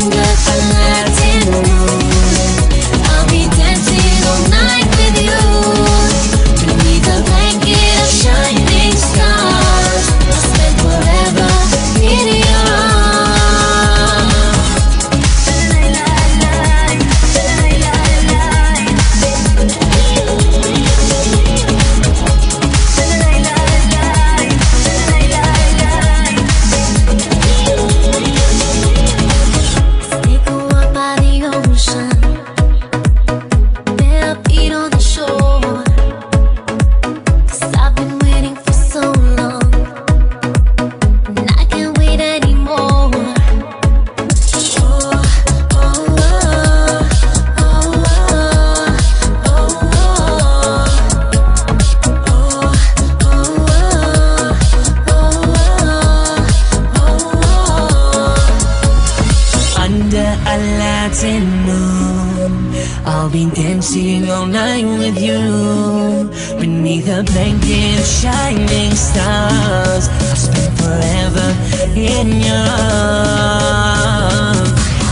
I'll be dancing all night with you. Beneath a blanket of shining stars, I'll spend forever in your arms.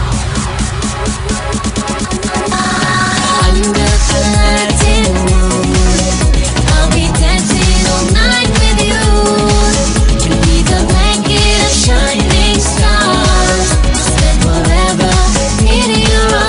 Under a Latin moon, I'll be dancing all night with you. Beneath a blanket of shining stars, I'll spend forever in your arms.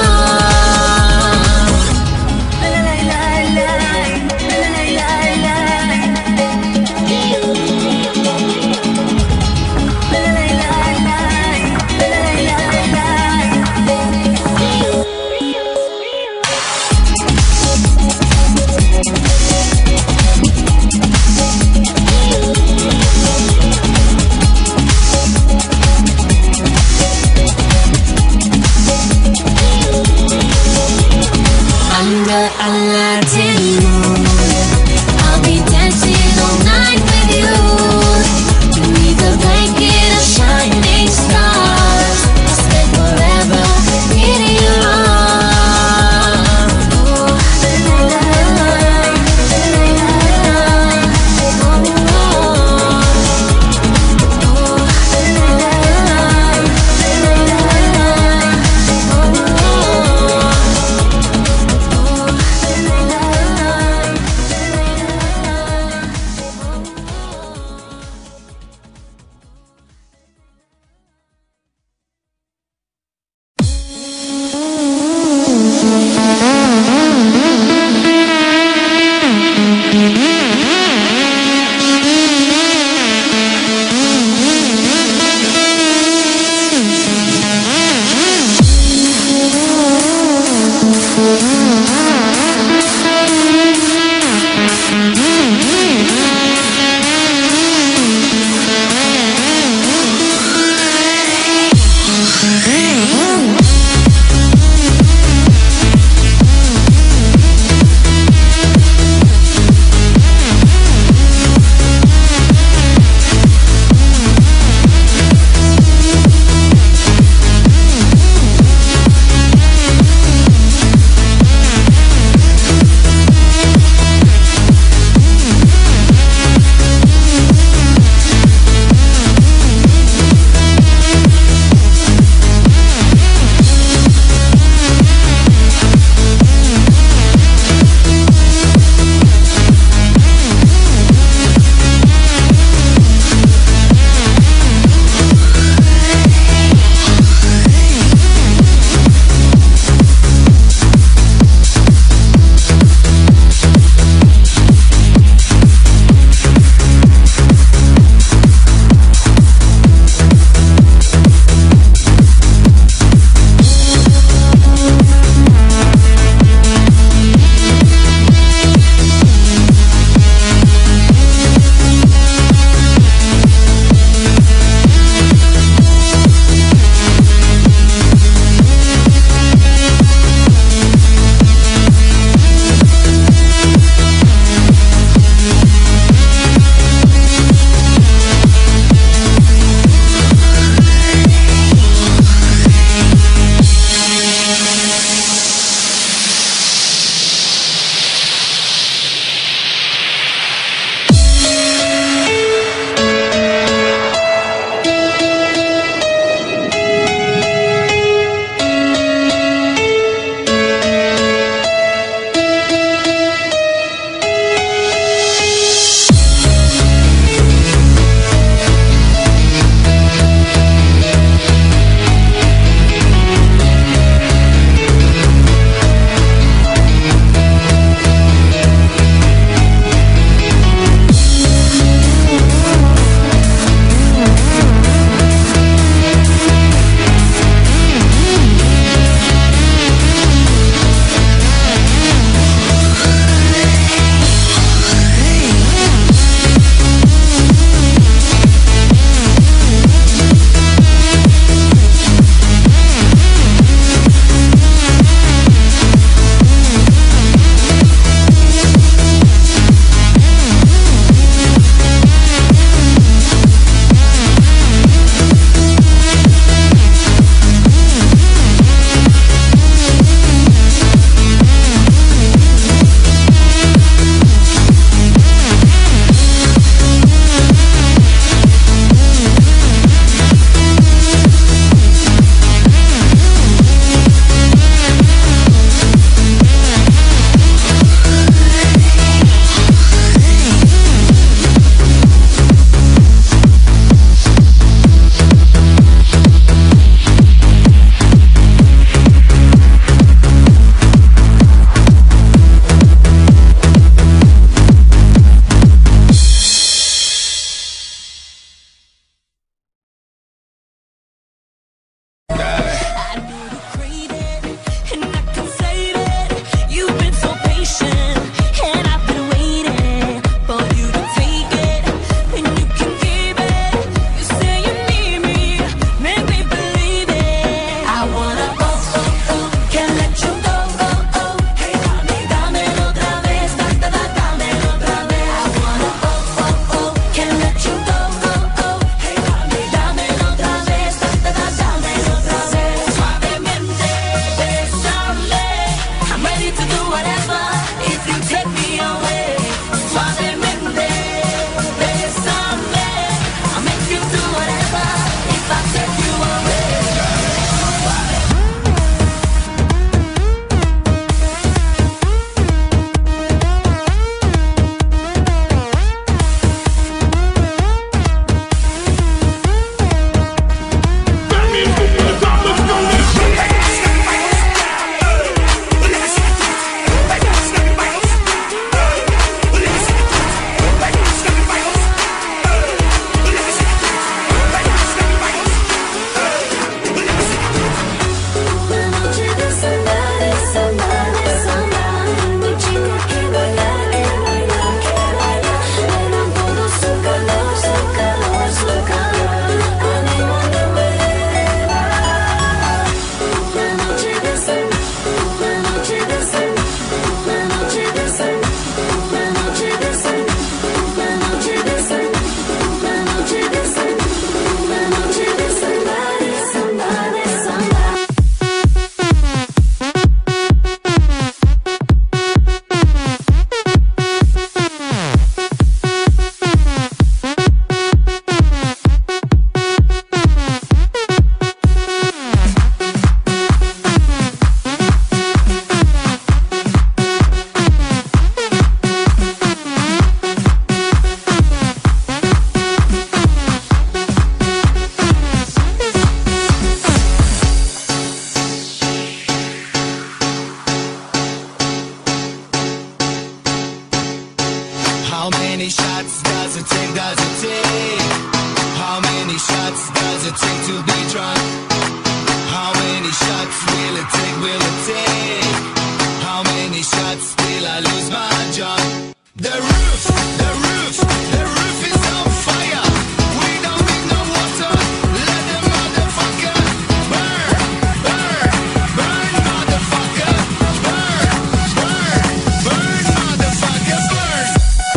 take to be drunk? How many shots will it take, will it take? How many shots till I lose my job? The roof, the roof, the roof is on fire. We don't need no water. Let the motherfucker burn, burn, burn, motherfucker. Burn, burn, burn, motherfucker, burn.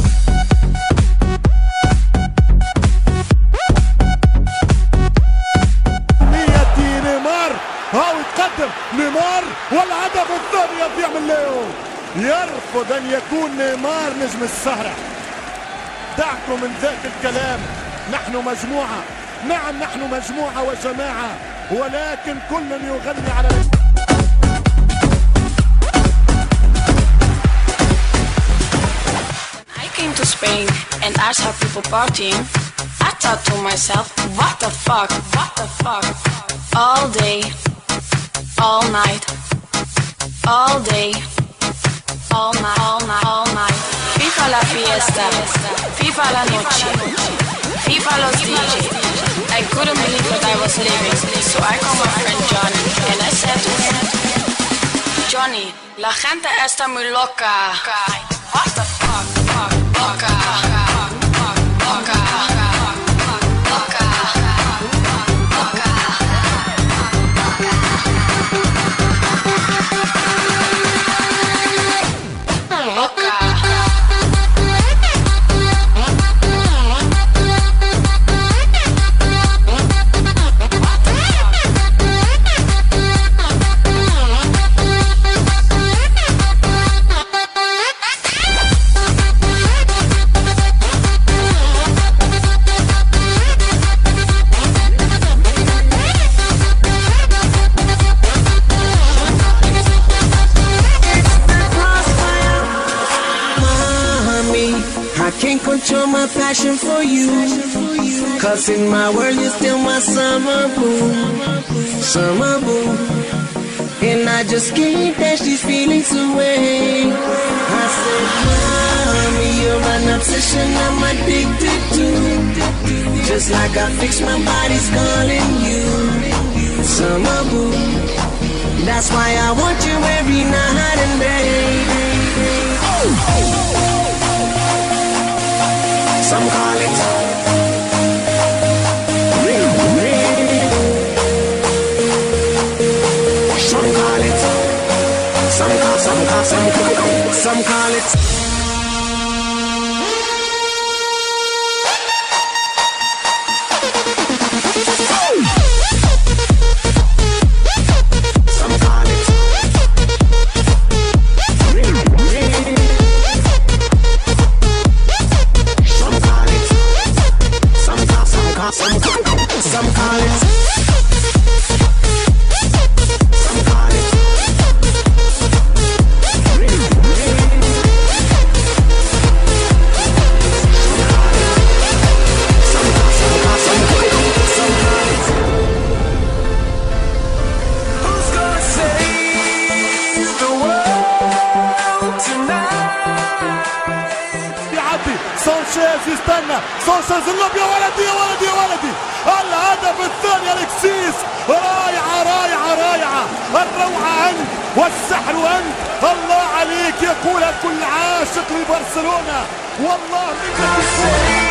نيمار هاو يتقدم نيمار والهدف الثاني يضيع من ليو. يرفض ان يكون نيمار نجم السهرة. دعكم من ذاك الكلام. نحن مجموعة، نعم نحن مجموعة وجماعة، ولكن كل يغني على I came to Spain and I saw people partying. I thought to myself, what the fuck, what the fuck? All day, all night, all day, all night, all night, all night. FIFA la fiesta, FIFA la noche, FIFA los DJ. I couldn't believe that I was living, so I called my friend Johnny and I said to him, Johnny, la gente está muy loca. What the fuck, fuck, loca, loca, loca, loca. I can't control my passion for you, 'cause in my world you're still my summer boo, summer boo. And I just can't dash these feelings away. I said, mommy, you're an obsession I'm addicted to. Just like I fix my body's calling you, summer boo. That's why I want you every night and day. Some call it real, some call it, some call it. Some call it. سانشيز يستنى، سانشيز اللوب، يا ولدي يا ولدي يا ولدي، الهدف الثاني الكسيس. رائعة رائعة رائعة، الروعة أنت والسحر أنت، الله عليك يقول كل عاشق لبرشلونة، والله منك